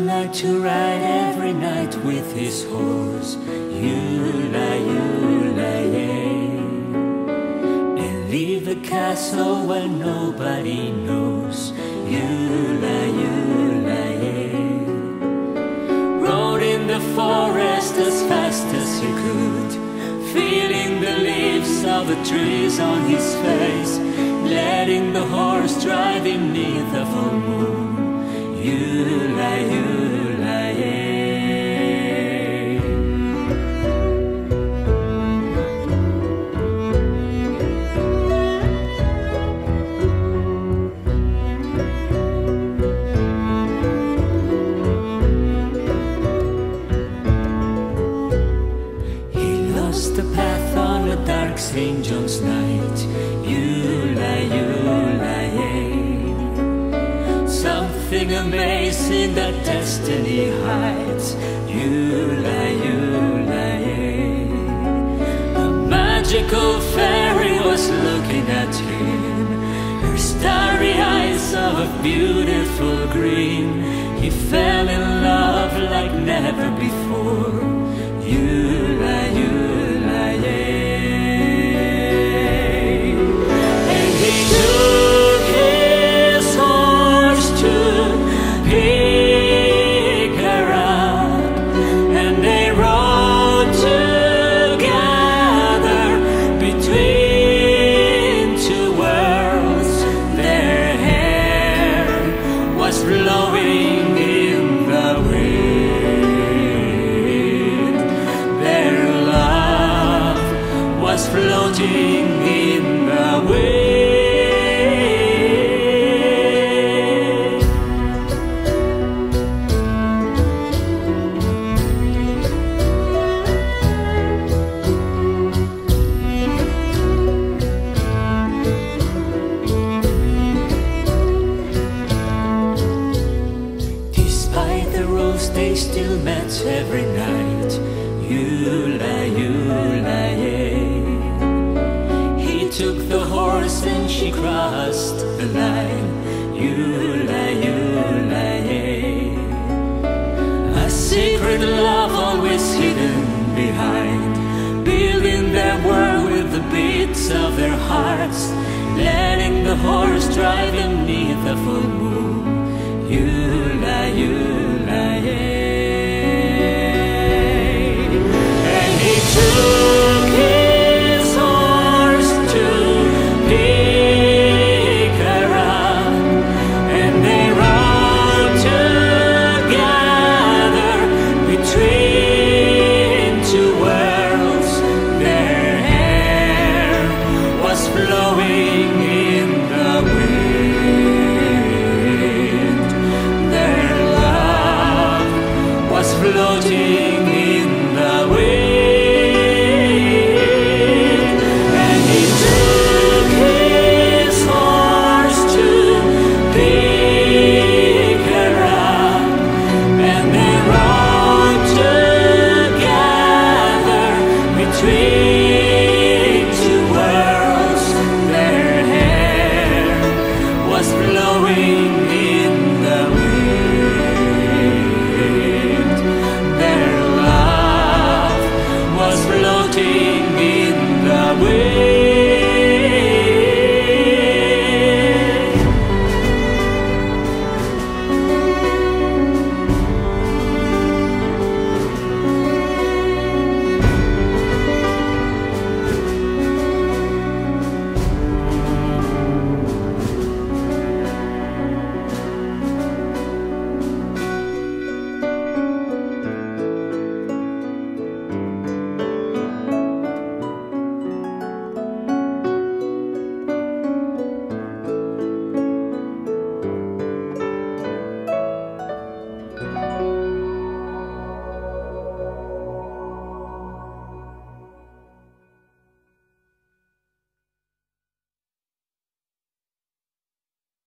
like to ride every night with his horse, Eula, and leave the castle where nobody knows, Eula, rode in the forest as fast as he could, feeling the leaves of the trees on his face, letting the horse drive him neath the full moon, Eula, He lost the path on a dark St. John's night, Eula, something amazing that destiny hides, Eula, a magical fairy was looking at him, her starry eyes of a beautiful green. He fell in love like never before, Eula, and he took his horse to pick her up, and they rode together between two worlds. Their hair was flowing in the wind, their love was floating in the wind. Despite the rules, they still met every night, Eula, He took the horse and she crossed the line, Eula, a secret love always hidden behind, building their world with the beats of their hearts, letting the horse drive them neath the full moon, Eula,